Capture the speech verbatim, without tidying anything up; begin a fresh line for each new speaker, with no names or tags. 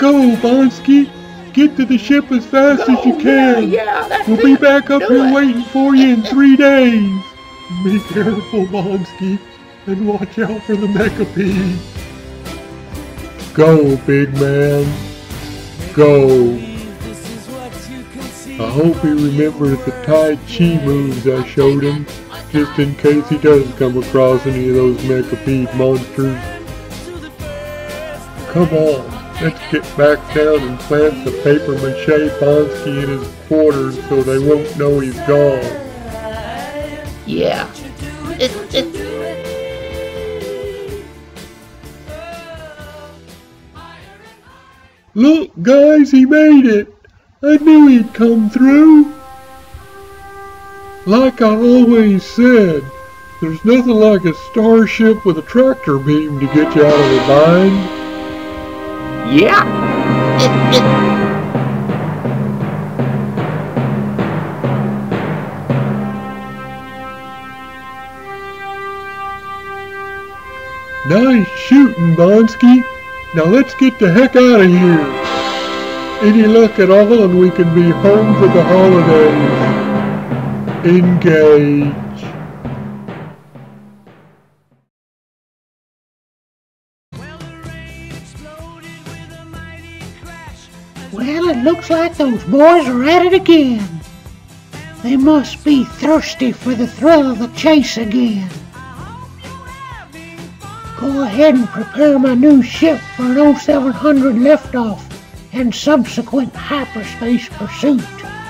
go, Bonsky. Get to the ship as fast
Go,
as you can.
Yeah, yeah, that's
We'll
it.
be back up
Do
here
it.
waiting for you in three days. Be careful, Bonsky, and watch out for the Mechapede. Go, big man. Go. I hope he remembers the Tai Chi moves I showed him, just in case he does come across any of those Mechapede monsters. Come on, let's get back down and plant the paper mache Bonsky in his quarters so they won't know he's gone.
Yeah. It, it.
Look, guys, he made it. I knew he'd come through. Like I always said, there's nothing like a starship with a tractor beam to get you out of a bind.
Yeah. It, it.
Nice shooting, Bonsky. Now let's get the heck out of here. Any luck at all and we can be home for the holidays. Engage.
Well, it looks like those boys are at it again. They must be thirsty for the thrill of the chase again. Go ahead and prepare my new ship for an oh seven hundred liftoff and subsequent hyperspace pursuit.